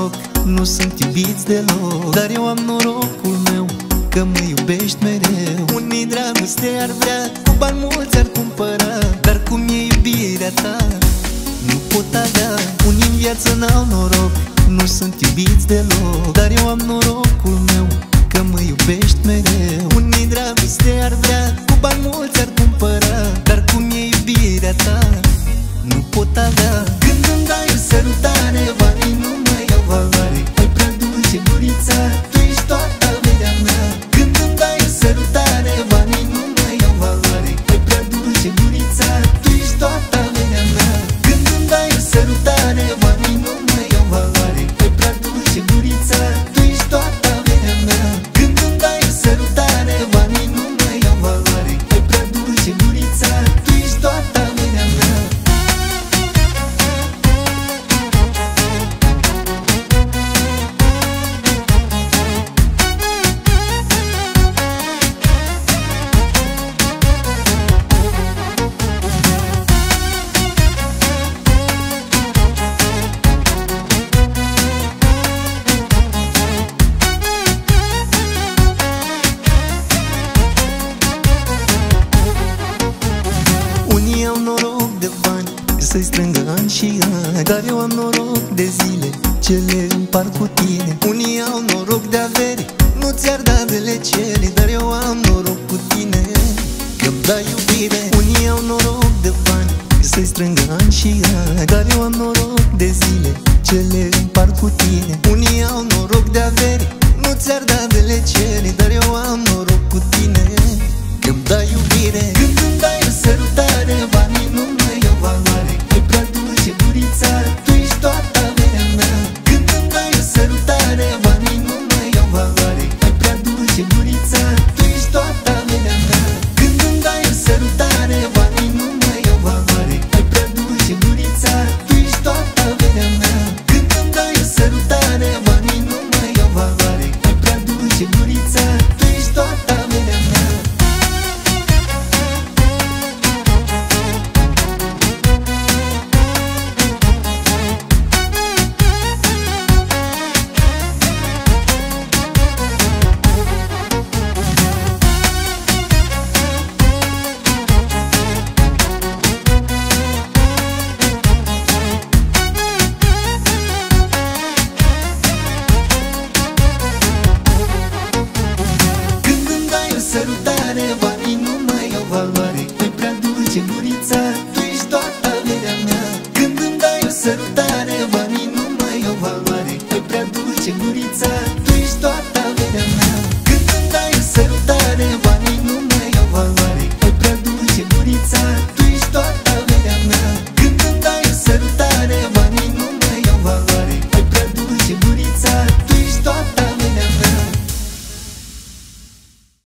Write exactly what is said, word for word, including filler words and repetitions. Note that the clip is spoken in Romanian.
noroc, nu sunt iubiți deloc, dar eu am norocul meu, că mă iubești mereu. Unii dragoste ar vrea, cu bani mulți ar cumpăra, dar cum e iubirea ta, nu pot avea. Unii în viață n-au noroc, nu sunt iubiți deloc, dar eu am norocul meu, că mă iubești mereu. Unii dragoste ar vrea, cu bani mulți ar cumpăra, dar cum e iubirea ta, nu pot avea. Când îmi dai o sărutare, banii nu mai au valoare. Ai prea dulce gurița, tu ești toată averea mea. Când îmi dai o sărutare, banii nu mai au valoare. Ai prea dulce gurița, tu ești toată averea mea. Când îmi dai o sărutare, banii nu mai au valoare. Ai prea dulce gurița, tu ești toată averea mea. Când îmi dai o sărutare, banii nu mai au valoare. Ai prea dulce gurița, tu ești toată averea mea. Unii au noroc de bani, să-i strângă ani și ani, dar eu am noroc de zile, ce le împart cu tine. Unii au noroc de avere, nu ți-ar da de le cere, dar eu am noroc cu tine, că-mi dai iubire. Unii au noroc de bani, să-i strângă ani și ani, dar eu am noroc de zile, ce le împart cu tine. Unii au noroc de avere, nu ți-ar da de le cere, dar eu am noroc cu tine, că-mi dai iubire. Când îmi dai o sărutare, banii nu mai au valoare. Ai prea dulce gurița, tu ești toată averea mea. Când îmi dai o sărutare, banii nu mai au valoare. Ai prea dulce gurița, tu ești toată averea mea. Când îmi dai o sărutare, banii nu mai au valoare. Ai prea dulce gurița, tu ești toată averea mea. Când îmi dai o sărutare, banii nu mai au valoare. Ai prea dulce gurița, tu ești toată averea mea. Sărutare, banii nu mai au valoare. Ai prea dulce gurița, tu ești toată averea mea. Când îmi dai o sărutare, banii nu mai au valoare. Ai prea dulce gurița,